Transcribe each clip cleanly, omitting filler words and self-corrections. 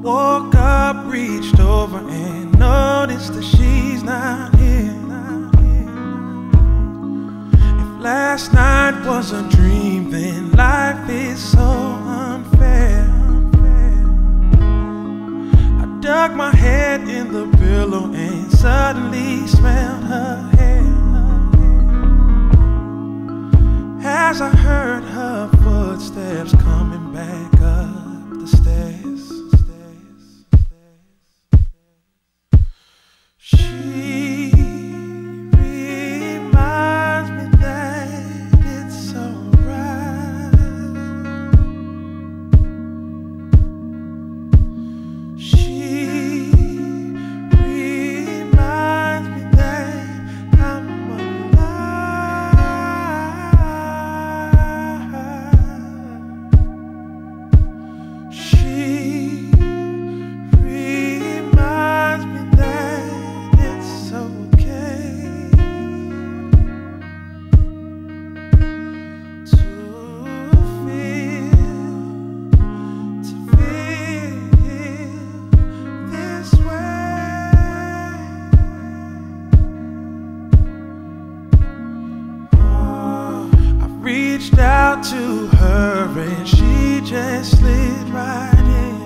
Woke up, reached over and noticed that she's not here. If last night was a dream, then life is so unfair. I dug my head in the pillow and suddenly smelled her hair. As I heard her footsteps coming back up the stairs. She reminds me that it's alright. She reminds me that I'm alive. She reminds me that it's okay to feel this way. I reached out to her and she just slid right in.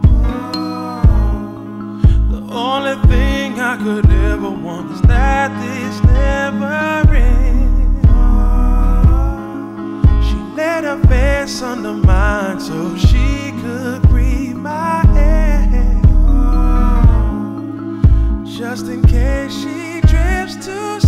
The only thing I could ever want is that this never ends. She laid her face under mine so she could breathe my air, just in case she drifts to